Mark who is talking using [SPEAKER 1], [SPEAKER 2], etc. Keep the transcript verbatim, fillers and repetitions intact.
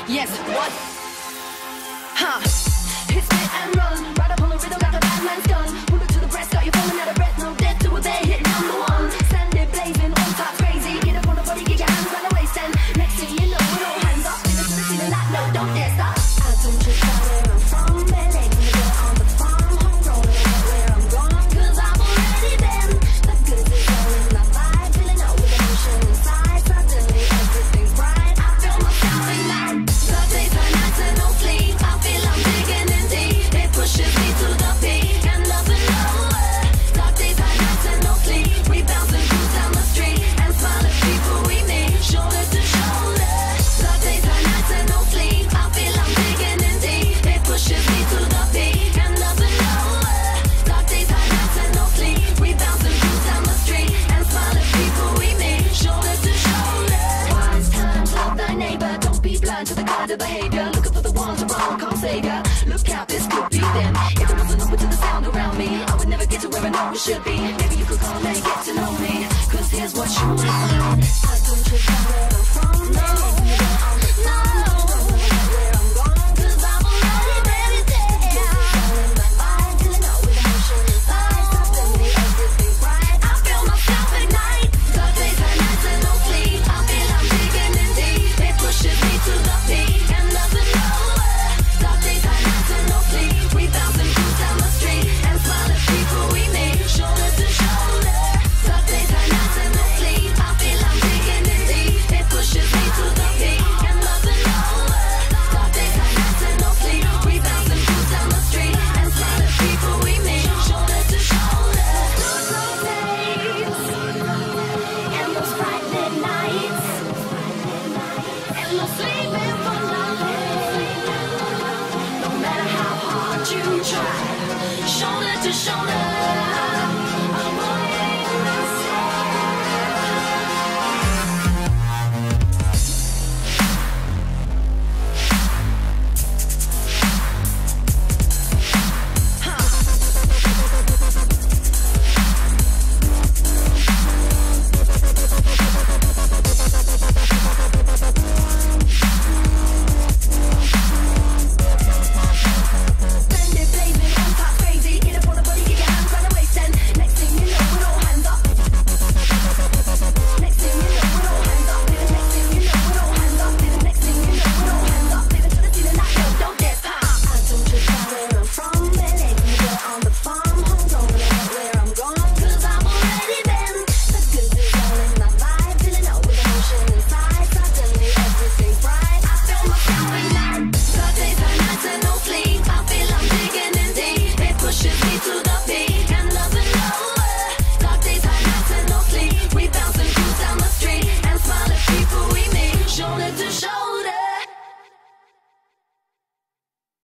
[SPEAKER 1] Yes, what? Huh. Hit, spit, and run. Right up on the rhythm like a bad man's gun. Pull it to the breast, got you falling out of breath. No death to a day, hit number one. Stand there blazing, all top crazy. Get up on the body, get your hands on the waist. And next thing you know, it all hands up. Finish to the ceiling like, no, don't dare stop. I don't just know where I'm from. L A, gonna get on the farm. Homegrown, I know where I'm gone. Cause I've already been. The goods is all in my vibe. Feeling out with emotion inside. Suddenly everything's bright. I feel myself ignite. The days are nights and no sleep. I feel I'm digging in deep. It pushes me to the peak and nothing lower. Dark days are nights and no sleep. We bounce and cruise down the street and smile at people we meet, shoulder to shoulder. The days are nights and no sleep. I feel I'm digging in deep. It pushes me to the peak and nothing lower. Dark days are nights and no sleep. We bounce and cruise down the street and smile at people we meet, shoulder to shoulder. Wise times, love thy neighbor. Don't be blind to the kind of behavior. Looking for the ones around, can't save ya. Look out, this could be them. If it wasn't open to the sound around me, I would never get to where I know it should be. Maybe you could come and get to know me, cause here's what you will find. I don't just know where I'm from.